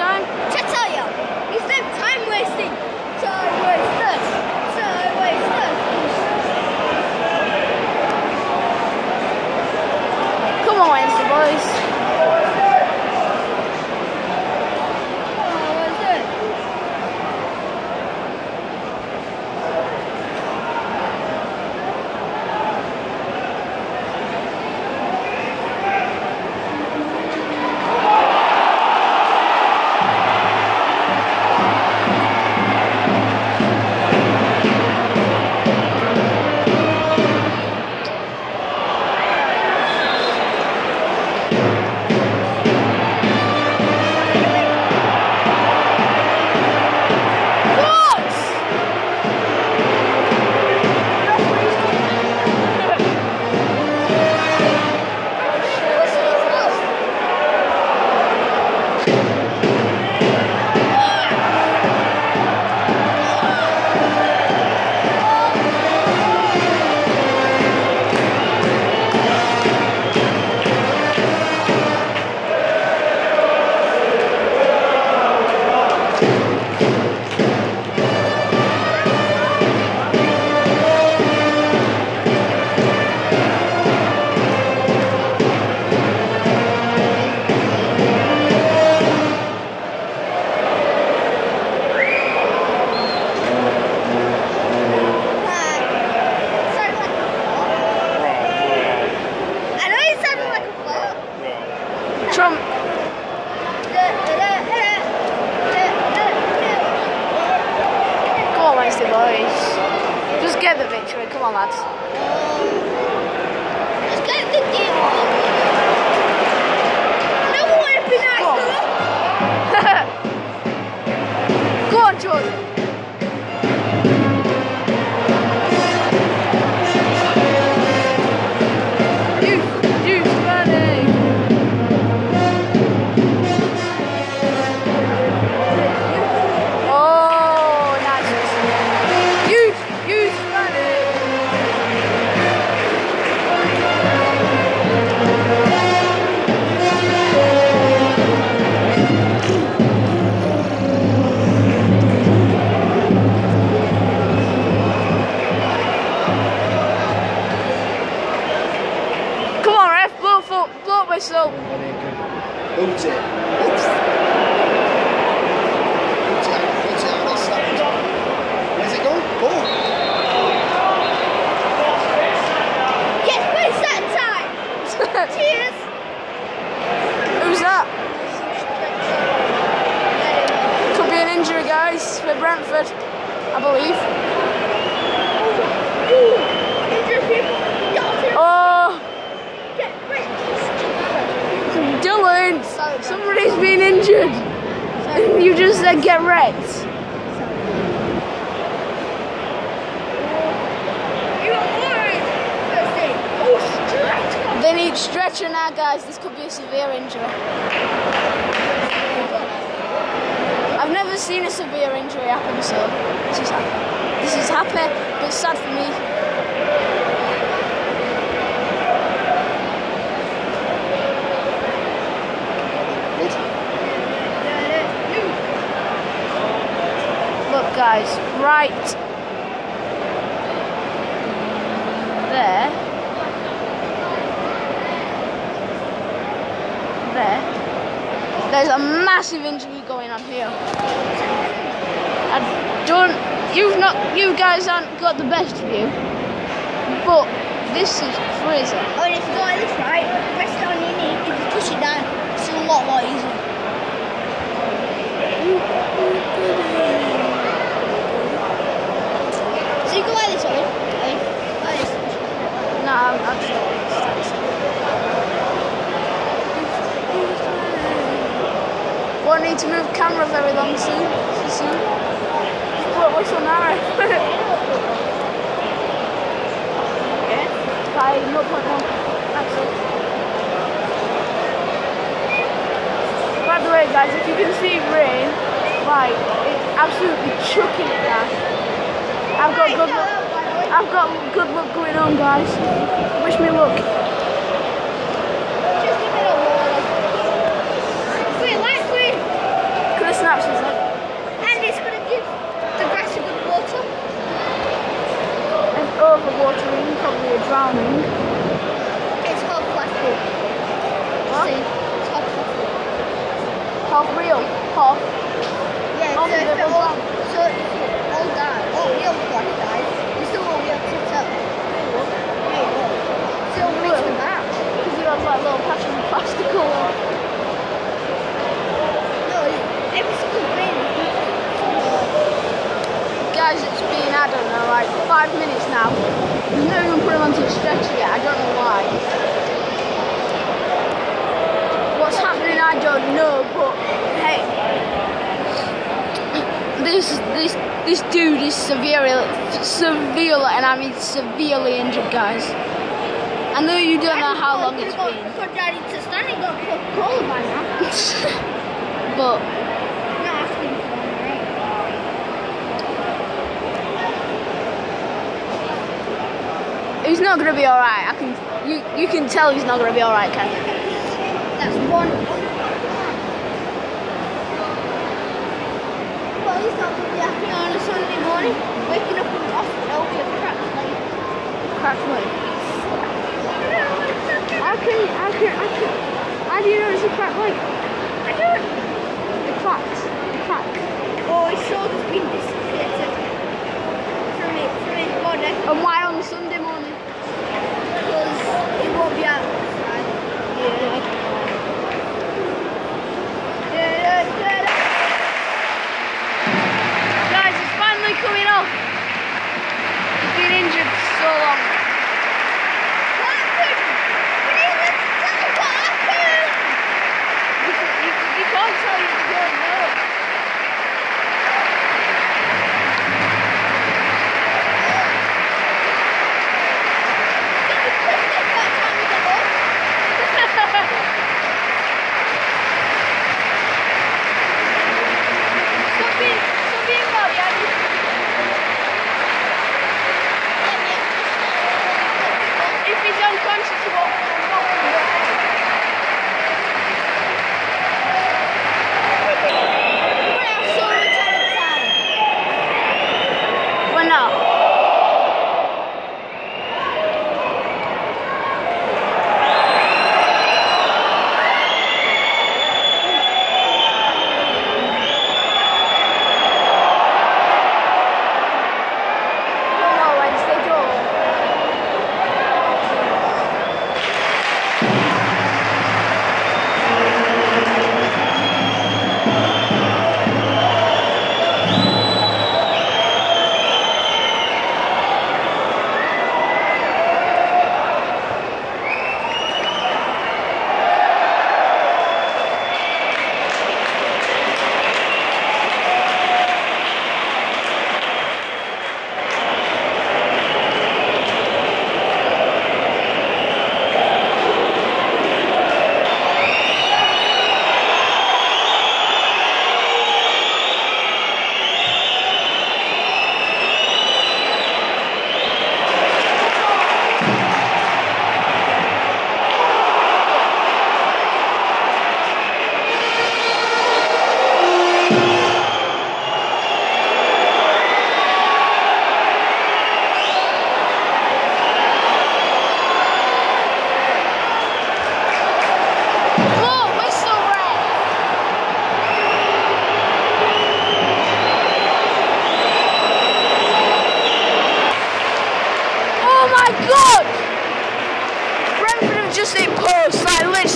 time? To tell you, it's them time wasting. Time wasters. Time wasters. Come on, Wednesday boys. Trump. Go on, Wednesday boys. Just get the victory. Come on, lads. Let's get the game on. No one would be nice. Go on, Jordan. Blow whistle. Oops it. Oops. Oops it. That's stopped. Where's it going? Oh. Yes, but it's that time. Cheers. Who's that? Could be an injury, guys, for Brentford, I believe. Injured people. Oh. Dylan, somebody's been injured. And you just said get wrecked. They need stretcher now, guys. This could be a severe injury. I've never seen a severe injury happen, so this is happy, but sad for me. Look, guys, right there, there's a massive injury going on here. You guys haven't got the best view, but this is Fraser. Oh, and if you go like this, right, press down your knee, if you push it down, it's a lot easier. So you go like this, Ollie. Like this. No, I'm just won't need to move camera very long soon. But what's so narrow? Okay. By 0.1. That's it. By the way, guys, if you can see rain, right, it's absolutely chucking it down. I've got good luck going on, guys. Wish me luck. Just give it a water. Wait, light green. Can I off. Yeah, Off so of if it, it all, so if it all dies, we dies, you still won't be able to tell. Yeah, you will. Still makes me mad. Because you have like little patches of plastic all on. No, every single grain is Guys, it's been, I don't know, like 5 minutes now. We've not even put him onto a stretcher yet, I don't know why. What's happening, I don't know, but hey. This dude is severely, and I mean severely injured, guys. I know you don't know how long it's been. For Daddy to stand and got Coca-Cola by now. But Not asking for one, right? he's not gonna be alright. You can tell he's not gonna be alright, can you? That's one. Well, he's not going to be happy on a Sunday morning, waking up in the hospital with a cracked leg. Cracked leg. How do you know it's a cracked leg? I don't. The crack. Oh, his shoulder's been dislocated from his body. And why on Sunday morning? Because he won't be outside. Guys, it's finally coming off. He's been injured so long. What happened? We need to tell what happened. You can't tell you don't know. Stop being rowdy, if he's unconscious, he won't knock him in the head. We have so much time. We're not. Just hit post, like literally.